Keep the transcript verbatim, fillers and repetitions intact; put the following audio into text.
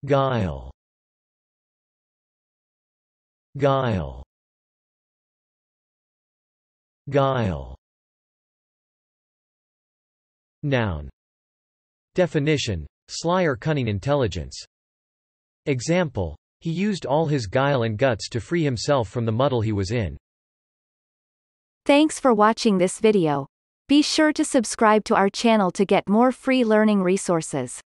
guile, guile, guile. Noun. Definition: sly or cunning intelligence. Example: he used all his guile and guts to free himself from the muddle he was in. Thanks for watching this video. Be sure to subscribe to our channel to get more free learning resources.